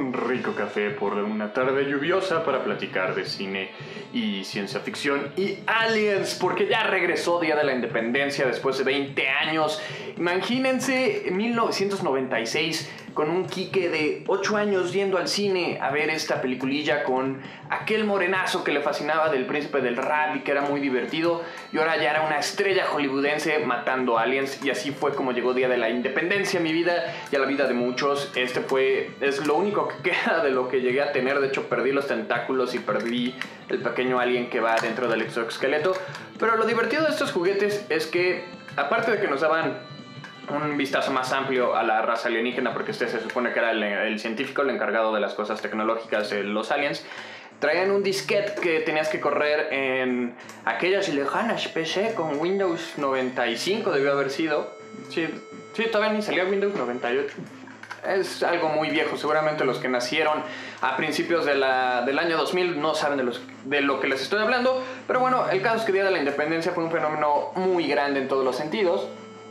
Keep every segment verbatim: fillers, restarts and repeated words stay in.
un rico café por una tarde lluviosa para platicar de cine y ciencia ficción y aliens, porque ya regresó Día de la Independencia después de veinte años. Imagínense en mil novecientos noventa y seis con un Quique de ocho años yendo al cine a ver esta peliculilla con aquel morenazo que le fascinaba del Príncipe del Rap y que era muy divertido, y ahora ya era una estrella hollywoodense matando aliens, y así fue como llegó Día de la Independencia a mi vida y a la vida de muchos. Este fue, es lo único que queda de lo que llegué a tener. De hecho, perdí los tentáculos y perdí el pequeño alien que va dentro del exoesqueleto. Pero lo divertido de estos juguetes es que, aparte de que nos daban un vistazo más amplio a la raza alienígena, porque este se supone que era el, el científico, el encargado de las cosas tecnológicas de los aliens, traían un disquete que tenías que correr en aquellas lejanas P C con Windows noventa y cinco, debió haber sido. Sí, sí, todavía ni salió Windows noventa y ocho. Es algo muy viejo. Seguramente los que nacieron a principios de la, del año dos mil no saben de, los, de lo que les estoy hablando. Pero bueno, el caso es que Día de la Independencia fue un fenómeno muy grande en todos los sentidos.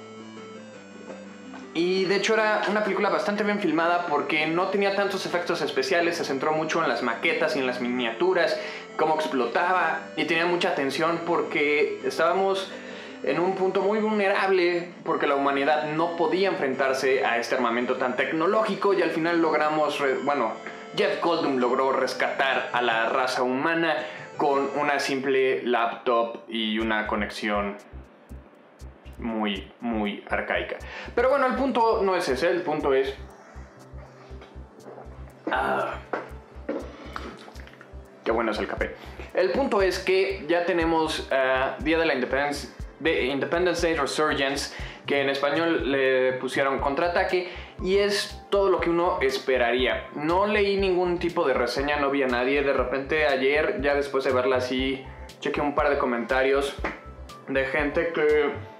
Y de hecho era una película bastante bien filmada porque no tenía tantos efectos especiales, se centró mucho en las maquetas y en las miniaturas, cómo explotaba, y tenía mucha atención porque estábamos en un punto muy vulnerable porque la humanidad no podía enfrentarse a este armamento tan tecnológico, y al final logramos, bueno, Jeff Goldblum logró rescatar a la raza humana con una simple laptop y una conexión muy, muy arcaica. Pero bueno, el punto no es ese, el punto es... Ah, qué bueno es el café. El punto es que ya tenemos uh, Día de la Independence, de Independence Day Resurgence, que en español le pusieron Contraataque, y es todo lo que uno esperaría. No leí ningún tipo de reseña, no vi a nadie. De repente ayer, ya después de verla así, chequé un par de comentarios de gente que...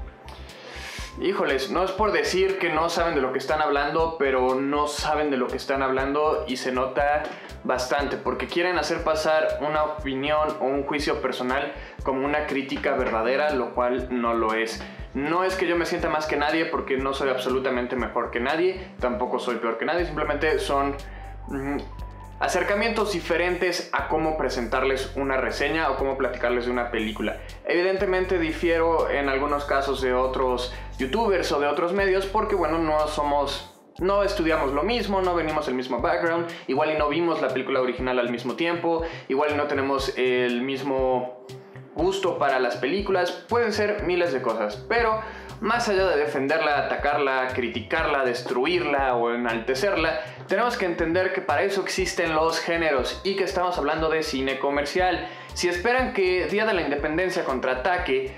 Híjoles, no es por decir que no saben de lo que están hablando, pero no saben de lo que están hablando, y se nota bastante porque quieren hacer pasar una opinión o un juicio personal como una crítica verdadera, lo cual no lo es. No es que yo me sienta más que nadie, porque no soy absolutamente mejor que nadie, tampoco soy peor que nadie, simplemente son mmm, acercamientos diferentes a cómo presentarles una reseña o cómo platicarles de una película. Evidentemente difiero en algunos casos de otros youtubers o de otros medios porque, bueno, no somos... No estudiamos lo mismo, no venimos del mismo background, igual y no vimos la película original al mismo tiempo, igual y no tenemos el mismo gusto para las películas, pueden ser miles de cosas, pero más allá de defenderla, atacarla, criticarla, destruirla o enaltecerla, tenemos que entender que para eso existen los géneros y que estamos hablando de cine comercial. Si esperan que Día de la Independencia Contraataque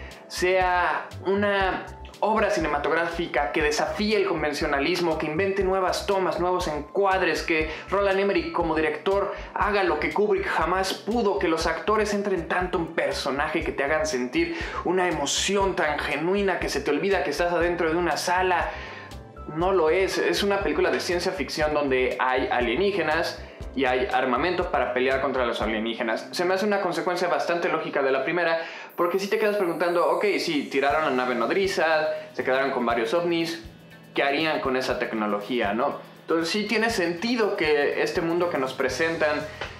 sea una obra cinematográfica que desafíe el convencionalismo, que invente nuevas tomas, nuevos encuadres, que Roland Emmerich como director haga lo que Kubrick jamás pudo, que los actores entren tanto en personaje, que te hagan sentir una emoción tan genuina que se te olvida que estás adentro de una sala, no lo es. Es una película de ciencia ficción donde hay alienígenas y hay armamento para pelear contra los alienígenas. Se me hace una consecuencia bastante lógica de la primera, porque si te quedas preguntando, ok, sí, tiraron la nave nodriza, se quedaron con varios ovnis, ¿qué harían con esa tecnología, no? Entonces sí tiene sentido que este mundo que nos presentan,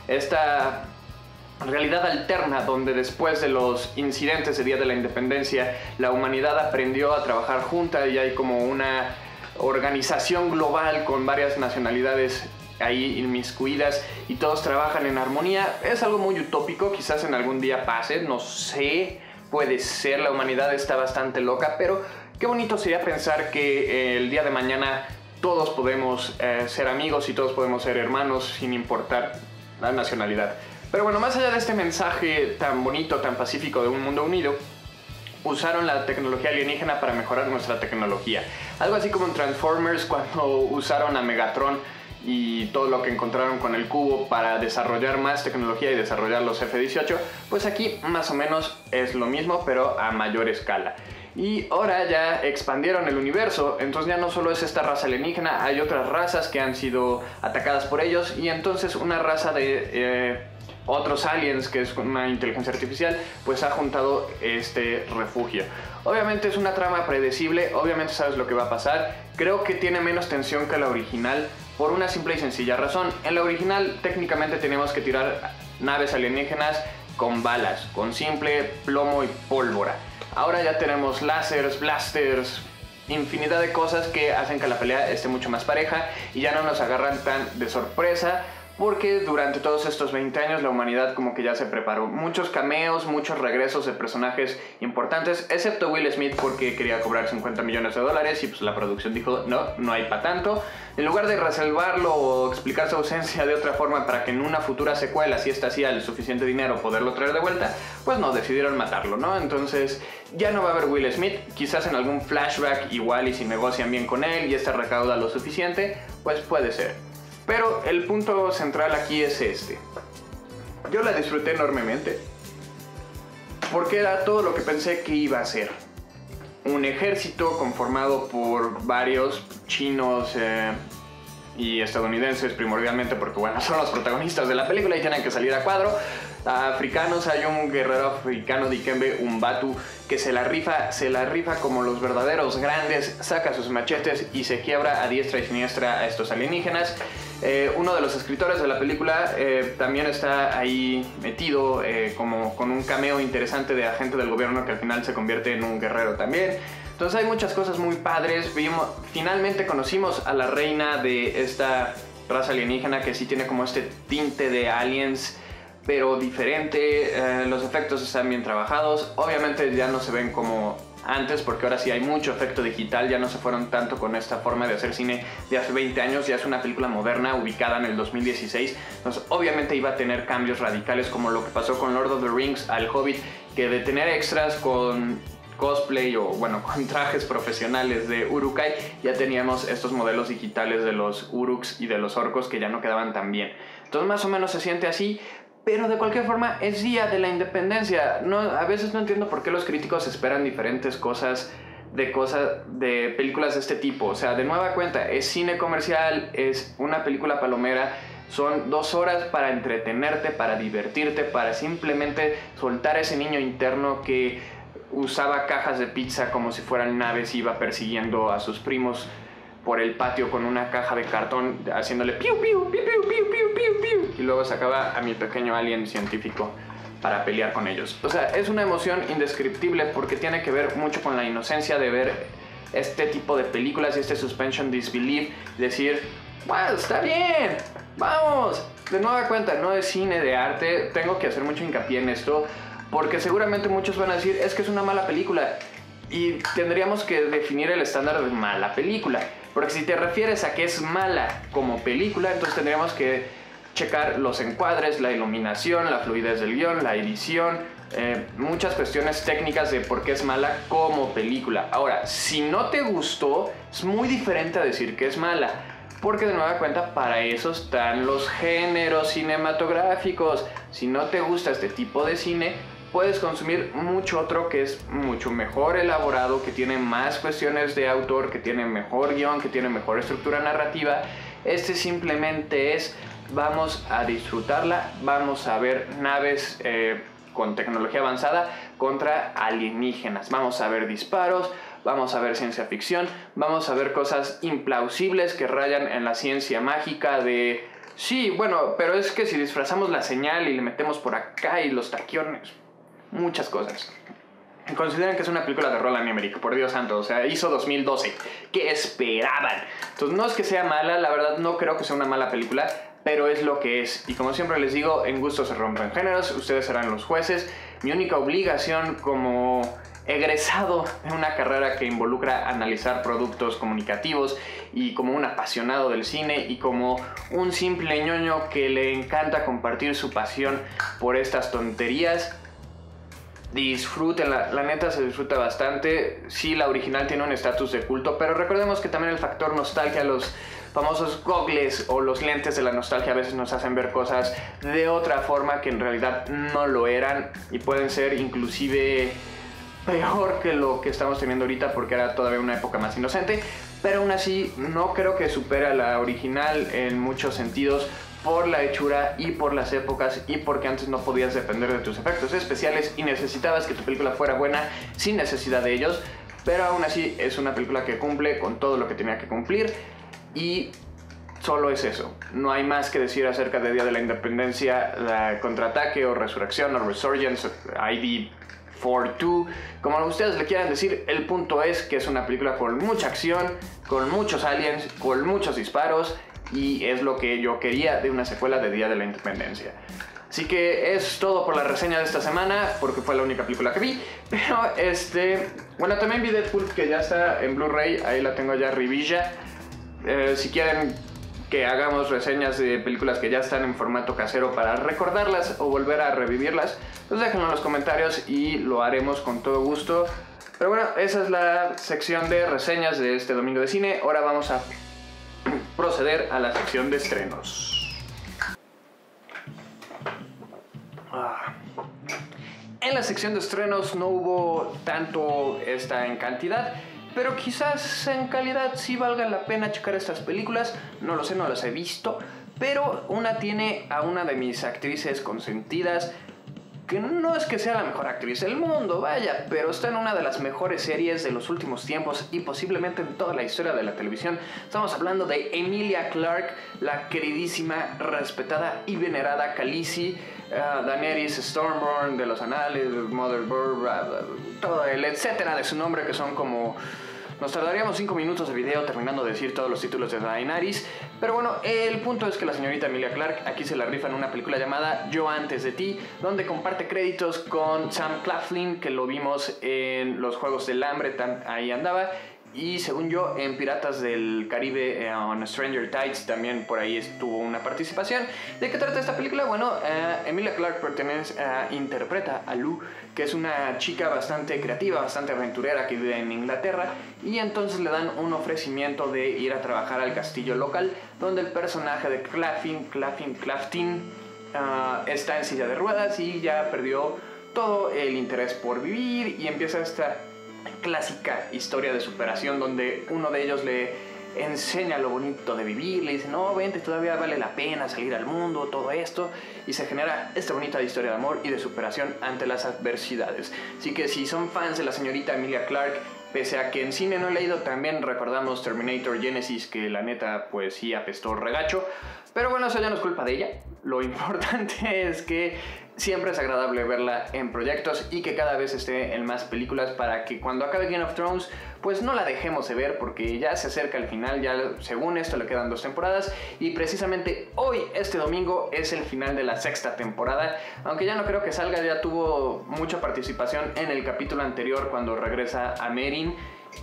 esta realidad alterna donde después de los incidentes de Día de la Independencia, la humanidad aprendió a trabajar junta y hay como una organización global con varias nacionalidades ahí inmiscuidas y todos trabajan en armonía. Es algo muy utópico, quizás en algún día pase, no sé, puede ser, la humanidad está bastante loca, pero qué bonito sería pensar que eh, el día de mañana todos podemos eh, ser amigos y todos podemos ser hermanos sin importar la nacionalidad. Pero bueno, más allá de este mensaje tan bonito, tan pacífico de un mundo unido, usaron la tecnología alienígena para mejorar nuestra tecnología. Algo así como en Transformers, cuando usaron a Megatron y todo lo que encontraron con el cubo para desarrollar más tecnología y desarrollar los F dieciocho, pues aquí más o menos es lo mismo, pero a mayor escala. Y ahora ya expandieron el universo, entonces ya no solo es esta raza alienígena, hay otras razas que han sido atacadas por ellos, y entonces una raza de eh, otros aliens, que es una inteligencia artificial, pues ha juntado este refugio. Obviamente es una trama predecible, obviamente sabes lo que va a pasar. Creo que tiene menos tensión que la original por una simple y sencilla razón. En la original técnicamente teníamos que tirar naves alienígenas con balas, con simple plomo y pólvora. Ahora ya tenemos láseres, blasters, infinidad de cosas que hacen que la pelea esté mucho más pareja y ya no nos agarran tan de sorpresa, porque durante todos estos veinte años la humanidad como que ya se preparó. Muchos cameos, muchos regresos de personajes importantes, excepto Will Smith porque quería cobrar cincuenta millones de dólares y pues la producción dijo no, no hay para tanto. En lugar de reservarlo o explicar su ausencia de otra forma para que en una futura secuela, si esta hacía el suficiente dinero, poderlo traer de vuelta, pues no, decidieron matarlo, ¿no? Entonces ya no va a haber Will Smith, quizás en algún flashback igual y si negocian bien con él y esta recauda lo suficiente, pues puede ser. Pero el punto central aquí es este. Yo la disfruté enormemente porque era todo lo que pensé que iba a ser. Un ejército conformado por varios chinos eh, y estadounidenses primordialmente, porque bueno, son los protagonistas de la película y tienen que salir a cuadro. Africanos, hay un guerrero africano, Dikembe Umbatu, que se la rifa, se la rifa como los verdaderos grandes, saca sus machetes y se quiebra a diestra y siniestra a estos alienígenas. Eh, uno de los escritores de la película eh, también está ahí metido eh, como con un cameo interesante de agente del gobierno que al final se convierte en un guerrero también. Entonces hay muchas cosas muy padres. Vimos, finalmente conocimos a la reina de esta raza alienígena que sí tiene como este tinte de aliens, pero diferente. Eh, los efectos están bien trabajados. Obviamente ya no se ven como antes porque ahora sí hay mucho efecto digital. Ya no se fueron tanto con esta forma de hacer cine de hace veinte años. Ya es una película moderna ubicada en el dos mil dieciséis. Entonces obviamente iba a tener cambios radicales como lo que pasó con Lord of the Rings al Hobbit, que de tener extras con cosplay o bueno con trajes profesionales de Uruk-hai, ya teníamos estos modelos digitales de los Uruks y de los orcos que ya no quedaban tan bien. Entonces más o menos se siente así. Pero de cualquier forma es Día de la Independencia. No, a veces no entiendo por qué los críticos esperan diferentes cosas de, cosas de películas de este tipo. O sea, de nueva cuenta, es cine comercial, es una película palomera. Son dos horas para entretenerte, para divertirte, para simplemente soltar ese niño interno que usaba cajas de pizza como si fueran naves y iba persiguiendo a sus primos por el patio con una caja de cartón haciéndole piu piu piu piu piu piu piu piu y luego sacaba a mi pequeño alien científico para pelear con ellos. O sea, es una emoción indescriptible porque tiene que ver mucho con la inocencia de ver este tipo de películas y este suspension disbelief, decir, bueno, está bien, vamos. De nueva cuenta, no es cine de arte, tengo que hacer mucho hincapié en esto porque seguramente muchos van a decir, es que es una mala película. Y tendríamos que definir el estándar de mala película. Porque si te refieres a que es mala como película, entonces tendríamos que checar los encuadres, la iluminación, la fluidez del guión, la edición, eh, muchas cuestiones técnicas de por qué es mala como película. Ahora, si no te gustó, es muy diferente a decir que es mala. Porque de nueva cuenta, para eso están los géneros cinematográficos. Si no te gusta este tipo de cine, puedes consumir mucho otro que es mucho mejor elaborado, que tiene más cuestiones de autor, que tiene mejor guión, que tiene mejor estructura narrativa. Este simplemente es, vamos a disfrutarla, vamos a ver naves eh, con tecnología avanzada contra alienígenas. Vamos a ver disparos, vamos a ver ciencia ficción, vamos a ver cosas implausibles que rayan en la ciencia mágica de... Sí, bueno, pero es que si disfrazamos la señal y le metemos por acá y los taquiones... Muchas cosas. Consideran que es una película de Roland Emmerich, por Dios santo, o sea, hizo dos mil doce. ¿Qué esperaban? Entonces no es que sea mala, la verdad no creo que sea una mala película, pero es lo que es. Y como siempre les digo, en gusto se rompen géneros, ustedes serán los jueces. Mi única obligación como egresado en una carrera que involucra analizar productos comunicativos y como un apasionado del cine y como un simple ñoño que le encanta compartir su pasión por estas tonterías, disfruten, la, la neta se disfruta bastante. Sí, la original tiene un estatus de culto, pero recordemos que también el factor nostalgia, los famosos gogles o los lentes de la nostalgia a veces nos hacen ver cosas de otra forma que en realidad no lo eran y pueden ser inclusive peor que lo que estamos teniendo ahorita porque era todavía una época más inocente, pero aún así no creo que supere a la original en muchos sentidos, por la hechura y por las épocas y porque antes no podías depender de tus efectos especiales y necesitabas que tu película fuera buena sin necesidad de ellos, pero aún así es una película que cumple con todo lo que tenía que cumplir y solo es eso. No hay más que decir acerca de Día de la Independencia, la Contraataque o Resurrección o Resurgence, I D cuarenta y dos, como ustedes le quieran decir. El punto es que es una película con mucha acción, con muchos aliens, con muchos disparos, y es lo que yo quería de una secuela de Día de la Independencia. Así que es todo por la reseña de esta semana, porque fue la única película que vi. Pero este, bueno, también vi Deadpool, que ya está en Blu-ray, ahí la tengo ya revilla. Eh, si quieren que hagamos reseñas de películas que ya están en formato casero para recordarlas o volver a revivirlas, pues déjenlo en los comentarios y lo haremos con todo gusto. Pero bueno, esa es la sección de reseñas de este domingo de cine. Ahora vamos a proceder a la sección de estrenos. Ah. En la sección de estrenos no hubo tanto esta en cantidad, pero quizás en calidad sí valga la pena checar estas películas. No lo sé, no las he visto, pero una tiene a una de mis actrices consentidas, que no es que sea la mejor actriz del mundo, vaya, pero está en una de las mejores series de los últimos tiempos y posiblemente en toda la historia de la televisión. Estamos hablando de Emilia Clarke, la queridísima, respetada y venerada Khaleesi, uh, Daenerys Stormborn de los anales, Mother Bird, uh, todo el etcétera de su nombre, que son como... Nos tardaríamos cinco minutos de video terminando de decir todos los títulos de Daenerys. Pero bueno, el punto es que la señorita Emilia Clarke aquí se la rifa en una película llamada Yo antes de ti, donde comparte créditos con Sam Claflin, que lo vimos en Los Juegos del Hambre, tan, ahí andaba. Y según yo, en Piratas del Caribe, on uh, Stranger Tides, también por ahí estuvo una participación. ¿De qué trata esta película? Bueno, uh, Emilia Clarke pertenece, uh, interpreta a Lou, que es una chica bastante creativa, bastante aventurera, que vive en Inglaterra, y entonces le dan un ofrecimiento de ir a trabajar al castillo local, donde el personaje de Claflin, Claflin, Claflin, uh, está en silla de ruedas y ya perdió todo el interés por vivir, y empieza esta clásica historia de superación donde uno de ellos le enseña lo bonito de vivir, le dice, no, vente, todavía vale la pena salir al mundo, todo esto, y se genera esta bonita historia de amor y de superación ante las adversidades. Así que si son fans de la señorita Emilia Clarke, pese a que en cine no he leído, también recordamos Terminator Genesis, que la neta pues sí apestó regacho, pero bueno, eso ya no es culpa de ella. Lo importante es que siempre es agradable verla en proyectos y que cada vez esté en más películas, para que cuando acabe Game of Thrones pues no la dejemos de ver, porque ya se acerca el final. Ya según esto le quedan dos temporadas, y precisamente hoy, este domingo, es el final de la sexta temporada, aunque ya no creo que salga. Ya tuvo mucha participación en el capítulo anterior cuando regresa a Meereen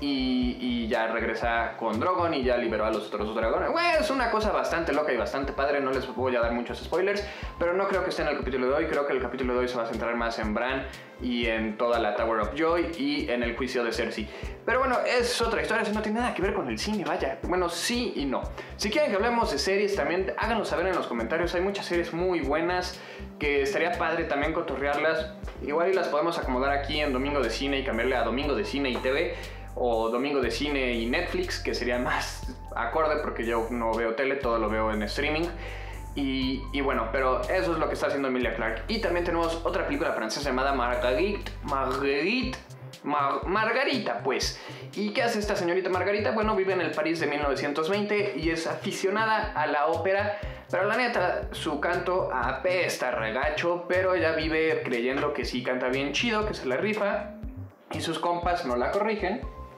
Y, y ya regresa con Drogon y ya liberó a los otros dos dragones. Bueno, es una cosa bastante loca y bastante padre. No les voy a dar muchos spoilers, pero no creo que esté en el capítulo de hoy. Creo que el capítulo de hoy se va a centrar más en Bran y en toda la Tower of Joy y en el juicio de Cersei. Pero bueno, es otra historia, eso no tiene nada que ver con el cine, vaya. Bueno, sí y no. Si quieren que hablemos de series también, háganos saber en los comentarios. Hay muchas series muy buenas que estaría padre también cotorrearlas. Igual y las podemos acomodar aquí en Domingo de Cine y cambiarle a Domingo de Cine y T V, o Domingo de Cine y Netflix, que sería más acorde, porque yo no veo tele, todo lo veo en streaming. Y, y bueno, pero eso es lo que está haciendo Emilia Clarke. Y también tenemos otra película francesa llamada Marguerite, Marguerite, Mar Margarita, pues. ¿Y qué hace esta señorita Margarita? Bueno, vive en el París de mil novecientos veinte y es aficionada a la ópera, pero la neta, su canto apesta regacho, pero ella vive creyendo que sí canta bien chido, que se la rifa, y sus compas no la corrigen.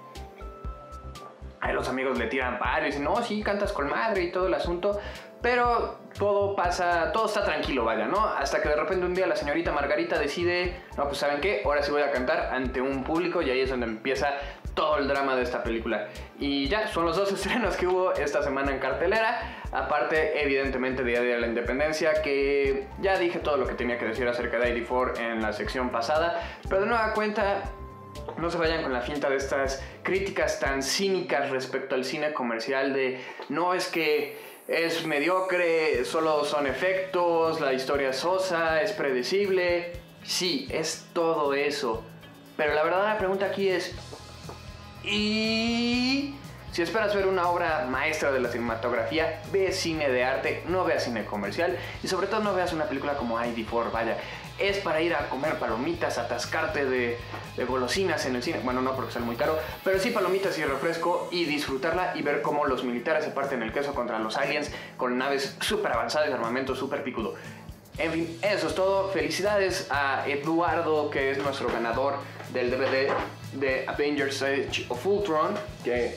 Ahí los amigos le tiran paro y dicen, no, sí, cantas con madre y todo el asunto, pero todo pasa, todo está tranquilo, vaya, ¿no? Hasta que de repente un día la señorita Margarita decide, no, pues ¿saben qué? Ahora sí voy a cantar ante un público, y ahí es donde empieza todo el drama de esta película. Y ya, son los dos estrenos que hubo esta semana en cartelera. Aparte, evidentemente, Día de la Independencia, que ya dije todo lo que tenía que decir acerca de I D cuarenta y cuatro en la sección pasada, pero de nueva cuenta, no se vayan con la finta de estas críticas tan cínicas respecto al cine comercial de no, es que es mediocre, solo son efectos, la historia es sosa, es predecible. Sí, es todo eso. Pero la verdadera pregunta aquí es, ¿y Si esperas ver una obra maestra de la cinematografía, ve cine de arte, no veas cine comercial y sobre todo no veas una película como I D cuatro, vaya. Es para ir a comer palomitas, atascarte de, de golosinas en el cine. Bueno, no porque sale muy caro, pero sí palomitas y refresco y disfrutarla y ver cómo los militares se parten el queso contra los aliens con naves súper avanzadas y armamento súper picudo. En fin, eso es todo. Felicidades a Eduardo, que es nuestro ganador del D V D de Avengers Age of Ultron. Que,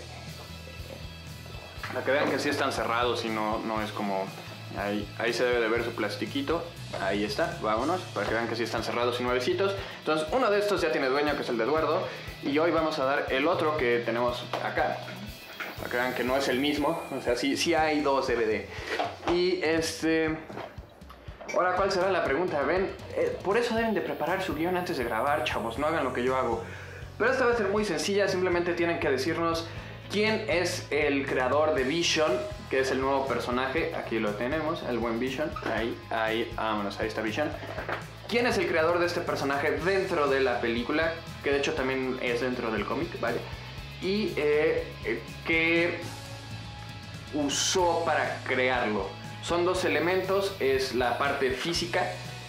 para que vean que sí están cerrados y no, no es como... Ahí, ahí se debe de ver su plastiquito. Ahí está, vámonos, para que vean que sí están cerrados y nuevecitos. Entonces, uno de estos ya tiene dueño, que es el de Eduardo. Y hoy vamos a dar el otro que tenemos acá, para que vean que no es el mismo. O sea, sí, sí hay dos D V D. Y este... Ahora, ¿cuál será la pregunta? Ven, eh, por eso deben de preparar su guión antes de grabar, chavos. No hagan lo que yo hago. Pero esta va a ser muy sencilla. Simplemente tienen que decirnos quién es el creador de Vision, que es el nuevo personaje. Aquí lo tenemos, el buen Vision. Ahí, ahí, vámonos, ahí está Vision. ¿Quién es el creador de este personaje dentro de la película? Que de hecho también es dentro del cómic, ¿vale? Y eh, eh, qué usó para crearlo. Son dos elementos, es la parte física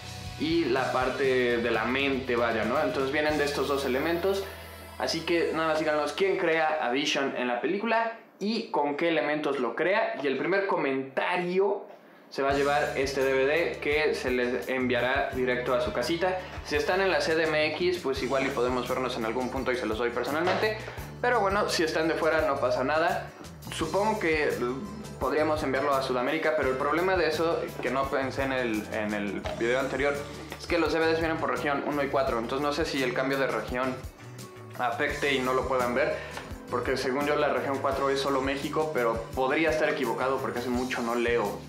y la parte de la mente, vaya, ¿no? Entonces vienen de estos dos elementos. Así que nada más díganos quién crea a Vision en la película y con qué elementos lo crea. Y el primer comentario se va a llevar este D V D que se les enviará directo a su casita. Si están en la C D M X, pues igual y podemos vernos en algún punto y se los doy personalmente. Pero bueno, si están de fuera no pasa nada. Supongo que podríamos enviarlo a Sudamérica, pero el problema de eso, que no pensé en el, en el video anterior, es que los D V Ds vienen por región uno y cuatro. Entonces no sé si el cambio de región afecte y no lo puedan ver, porque según yo la región cuatro es solo México, pero podría estar equivocado porque hace mucho no leo.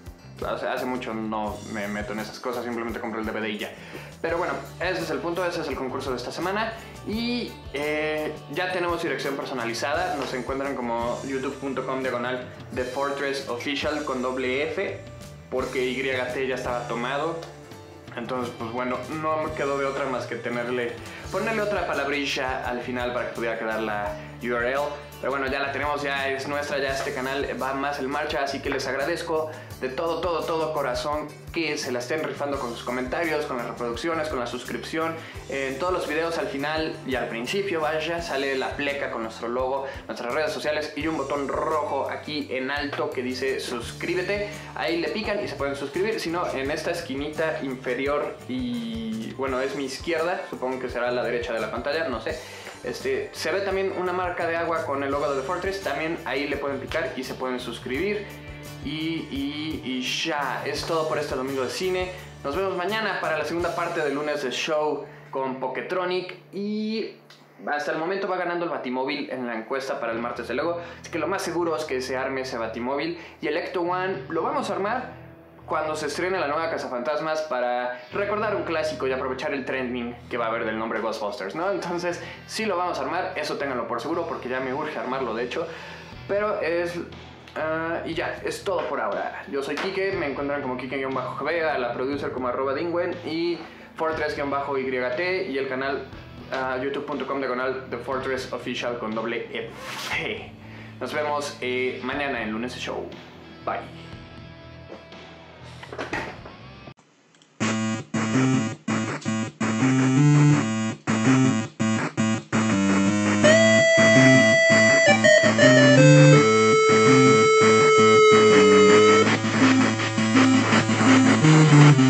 O sea, hace mucho no me meto en esas cosas, simplemente compro el D V D y ya. Pero bueno, ese es el punto, ese es el concurso de esta semana. Y eh, ya tenemos dirección personalizada. Nos encuentran como youtube punto com diagonal The Fortress Official con doble F, porque Y T ya estaba tomado. Entonces, pues bueno, no me quedó de otra más que tenerle, ponerle otra palabrilla al final para que pudiera quedar la U R L. Pero bueno, ya la tenemos, ya es nuestra, ya este canal va más en marcha, así que les agradezco de todo, todo, todo corazón que se la estén rifando con sus comentarios, con las reproducciones, con la suscripción. En todos los videos al final y al principio, vaya, sale la pleca con nuestro logo, nuestras redes sociales y un botón rojo aquí en alto que dice suscríbete. Ahí le pican y se pueden suscribir, si no, en esta esquinita inferior y bueno, es mi izquierda, supongo que será la derecha de la pantalla, no sé. Este, se ve también una marca de agua con el logo de The Fortress, también ahí le pueden picar y se pueden suscribir. Y, y, y ya, es todo por este domingo de cine. Nos vemos mañana para la segunda parte del lunes de show con Poketronic. Y hasta el momento va ganando el Batimóvil en la encuesta para el martes de Lego. Así que lo más seguro es que se arme ese Batimóvil. Y el Ecto One lo vamos a armar cuando se estrene la nueva Cazafantasmas, para recordar un clásico y aprovechar el trending que va a haber del nombre Ghostbusters, ¿no? Entonces, sí lo vamos a armar, eso ténganlo por seguro, porque ya me urge armarlo, de hecho. Pero es... Uh, y ya, es todo por ahora. Yo soy Kike, me encuentran como Kike-G, a la producer como arroba Dingwen y Fortress-Y T y el canal uh, youtube punto com diagonal The Fortress Official con doble F. Nos vemos eh, mañana en Lunes de Show. Bye. Thank you.